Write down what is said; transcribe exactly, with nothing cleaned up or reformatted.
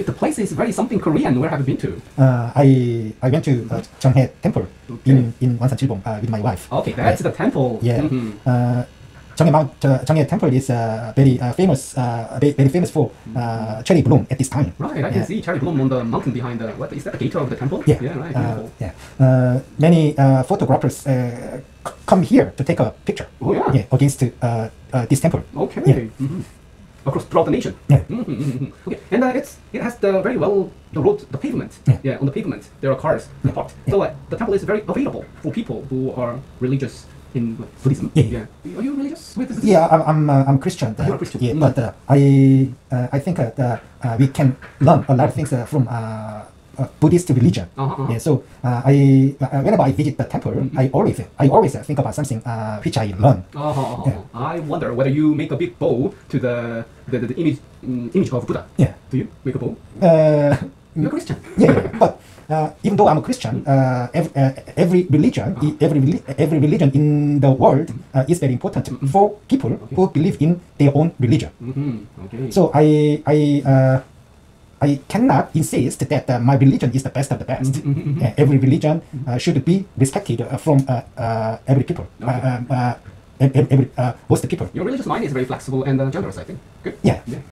the place is very something Korean. Where have you been to? Uh, I I went to uh, Cheonghae Temple Okay. in in Wansan-Chilbong uh, with my wife. Okay, that's the temple. Yeah. Mhm. Uh, Cheonghae Mount uh, Cheonghae Temple is uh, very uh, famous, uh, very, very famous for uh, cherry bloom at this time. Right, I can Yeah. see cherry bloom on the mountain behind the, what, is that the gate of the temple? Yeah. Yeah, right, Uh, beautiful. yeah. Uh, many uh, photographers uh, c- come here to take a picture. Oh, yeah. Yeah, against uh, uh, this temple. Okay. Yeah. Mhm. Across throughout the nation. Yeah. Mhm, mhm, mhm. Okay, and uh, it's it has the very well the road, the pavement. Yeah. on the pavement there are cars parked. So uh, the temple is very available for people who are religious in like, Buddhism. Yeah. Are you religious with Buddhism? Yeah, I'm I'm, uh, I'm Christian. Uh, You're a Christian. Yeah, Mm. but uh, I uh, I think uh, uh, uh, we can learn a lot of things uh, from uh, uh, Buddhist religion. Uh-huh, uh-huh. Yeah, so uh, I uh, whenever I visit the temple, Mhm. I always I always uh, think about something uh, which I learn. Uh-huh, uh-huh. Yeah. I wonder whether you make a big bow to the the, the, the image mm, image of Buddha. Yeah. Do you make a bow? Uh, You're a Christian. yeah, yeah, but uh, even though I'm a Christian, uh, every, uh, every religion, Uh-huh. i- every reli- every religion in the world uh, is very important Mhm. for people Okay. who believe in their own religion. Mm-hmm. Okay. So I I uh, I cannot insist that uh, my religion is the best of the best. Mhm, mhm, mhm. Uh, every religion uh, should be respected uh, from uh, uh, every people, uh, Okay. um, uh, ev- ev- every uh, most people. Your religious mind is very flexible and uh, generous, I think. Good. Yeah. Yeah.